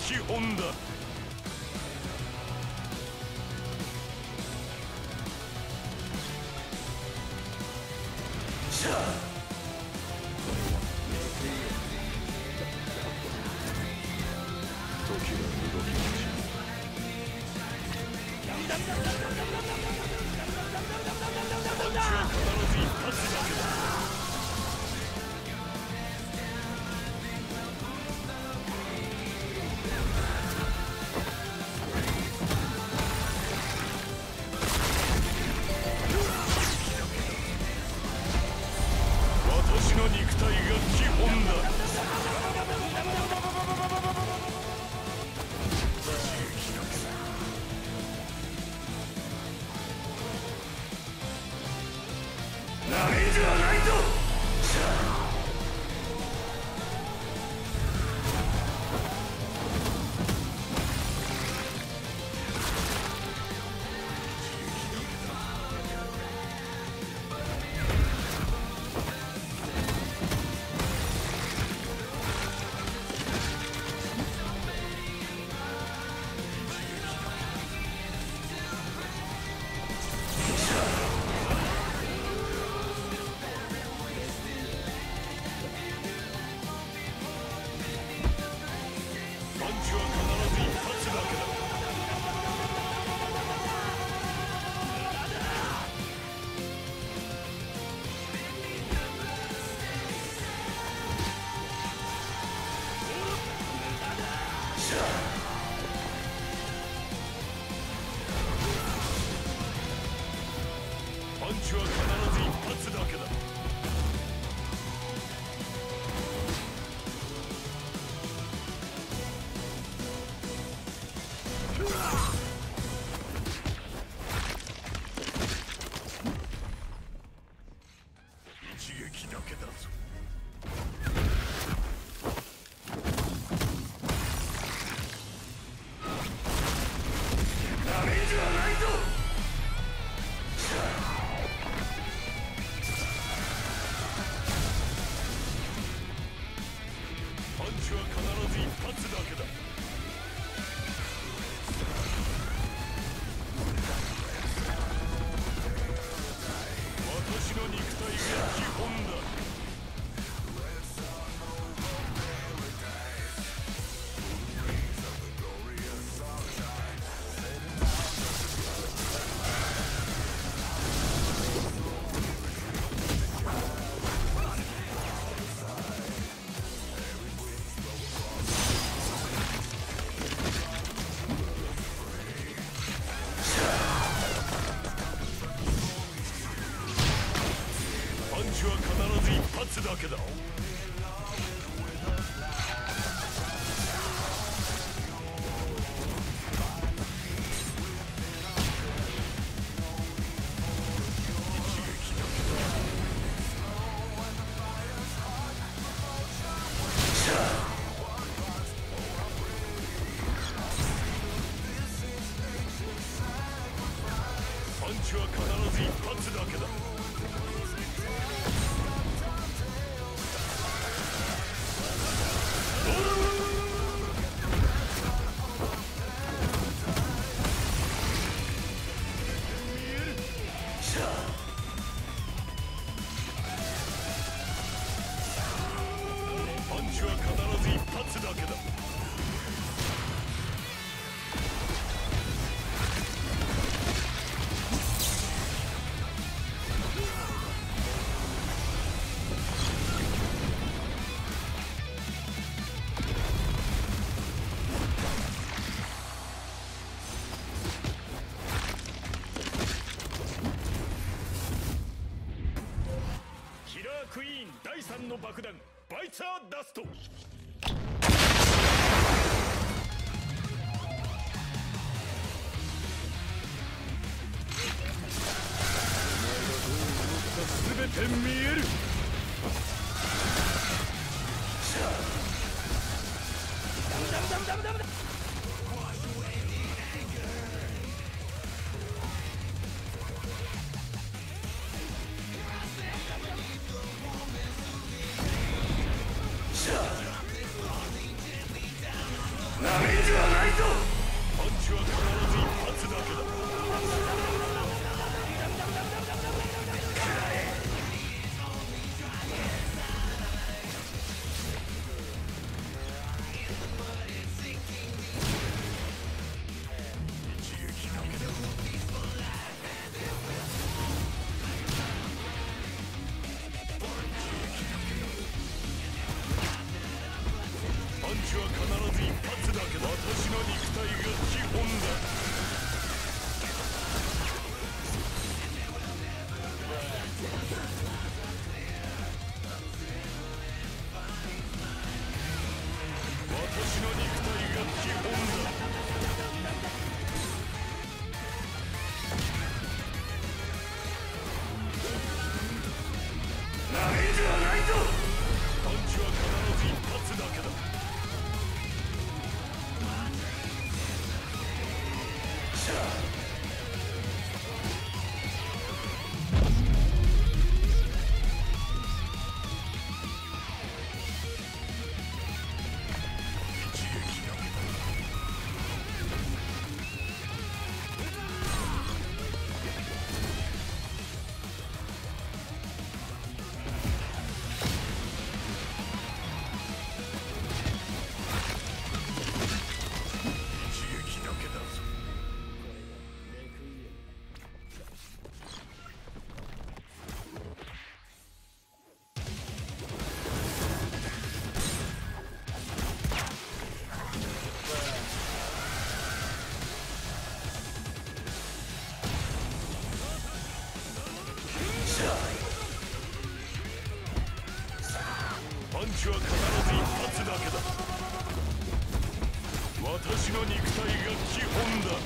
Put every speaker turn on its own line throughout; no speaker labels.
基本だ。しゃあ私の肉体が基本だ。なめんではないぞ。パンチは必ず一発だけだ。一撃だけだぞ。ダメージはないぞ。パンチは必ず一発だけだ。私の肉体が基本だ。パンチは必ず一発だけだ。パンチは必ず一発だけだ。パンチは必ず一発だけだ。キラークイーン第3の爆弾バイツァーダスト。全て見える。ダメだ。なめパンチは必ず一発だけだ。私の肉体が基本だ。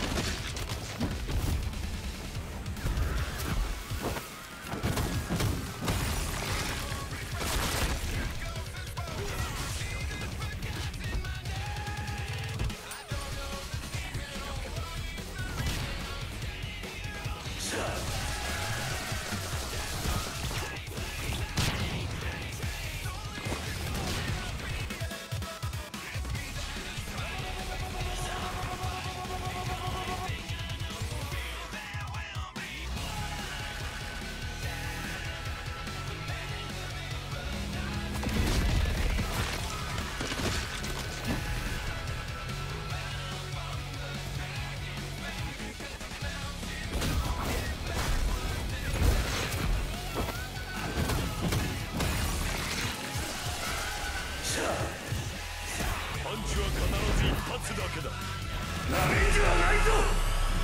パンチは必ず一発だけだ。なめんじゃないぞ。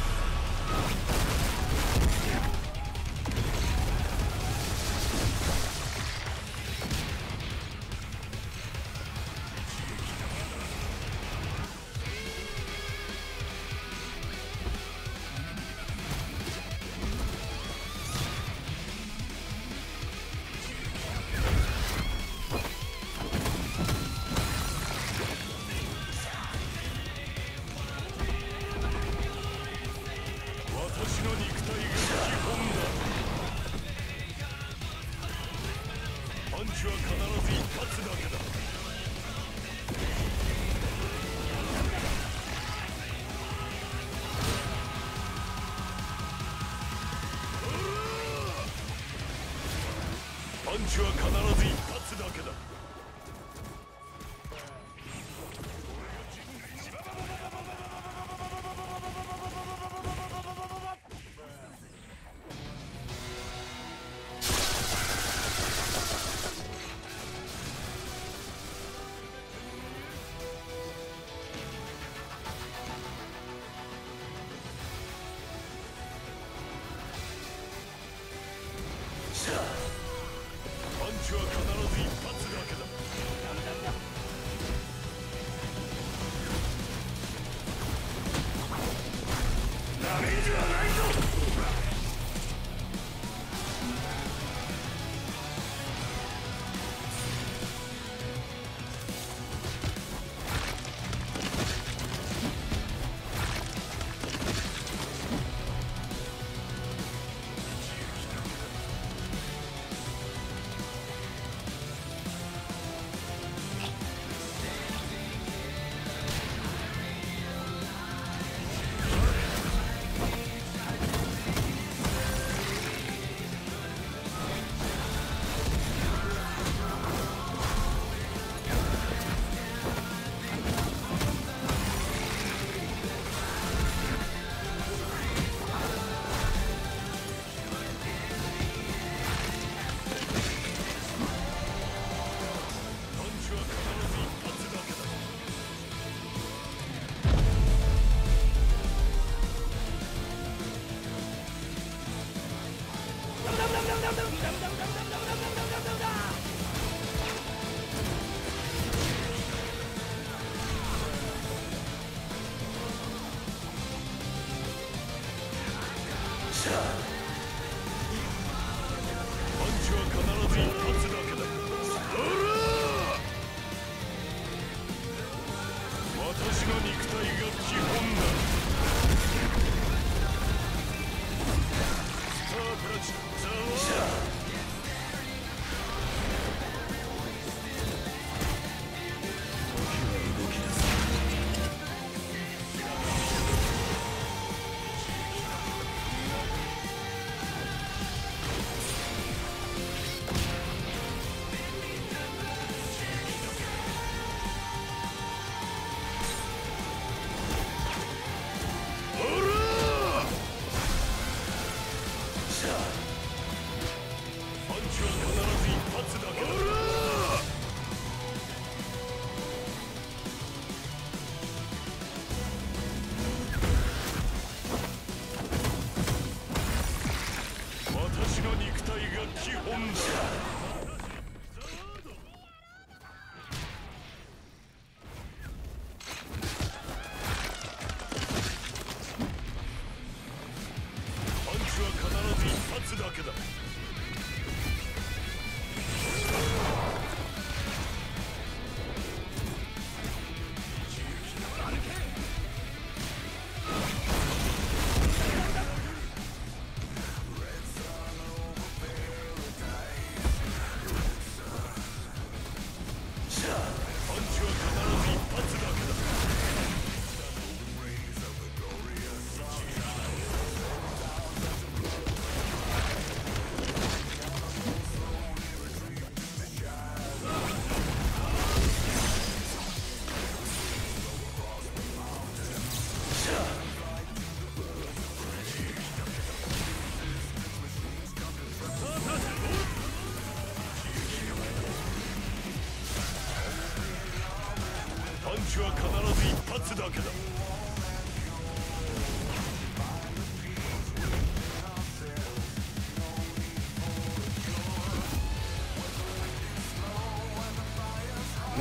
私の肉体が基本だ。パンチは必ず一発だけだ。パンチは必ず一発だけだ。パンチは必ず一発だけだ。ダメージはないぞ。パンチは必ず一発だけだ。私の肉体が基本だ。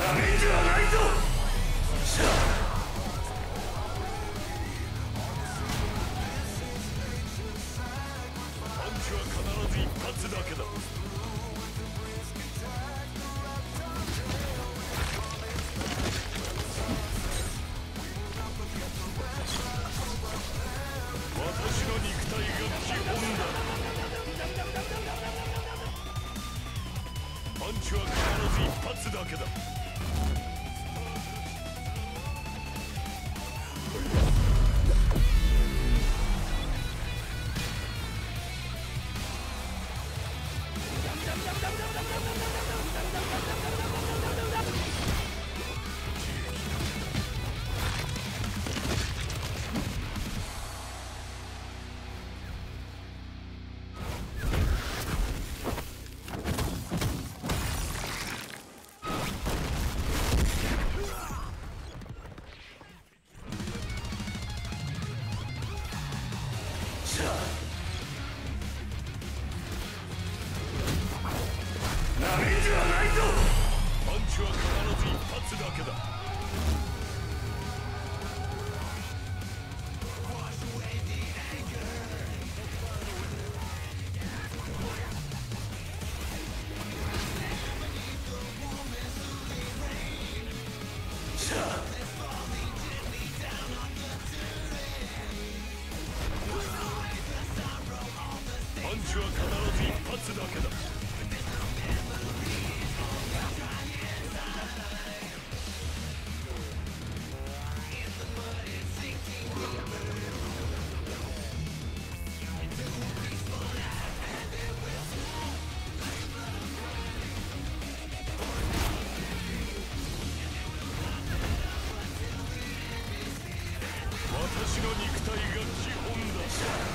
めんじゃないぞ。しゃあパンチは必ず一発だけだ。私の肉体が基本だ。パンチは必ず一発だけだ。なめんじゃないぞ。パンチは必ず一発だけだ。しゃあパンチは必ず一発だけだ。私の肉体が基本だ。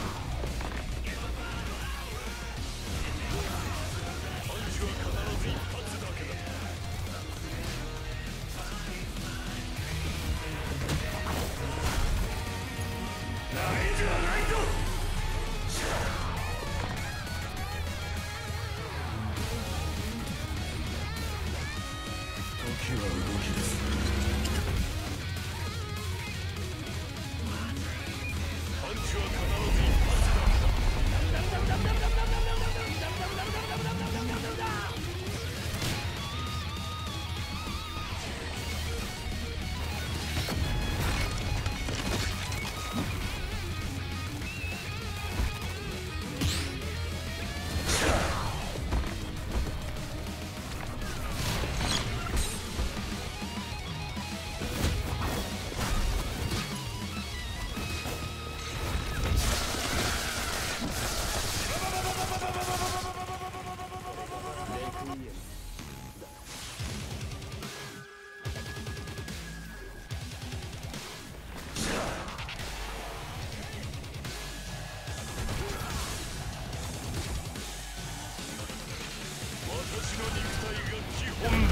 パンチは必ず一発だけだ。なめんじゃないぞ。時は動き出す。パンチは必ず一発だけだ。私の肉体が基本だ。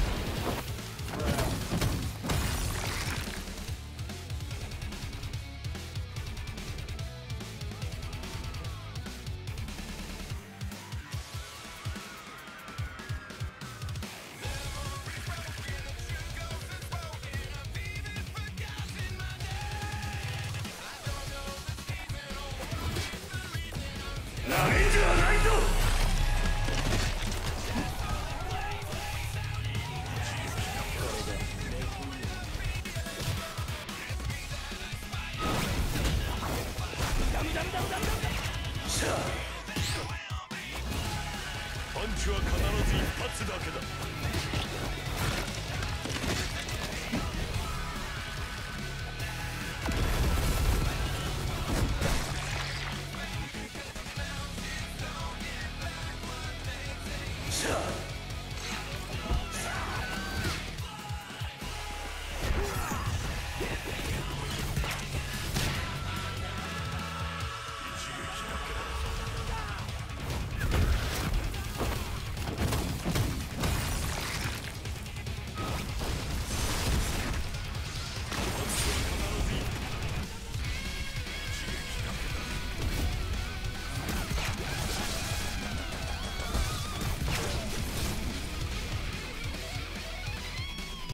なめんじゃないぞ。しゃあパンチは必ず一発だけだ。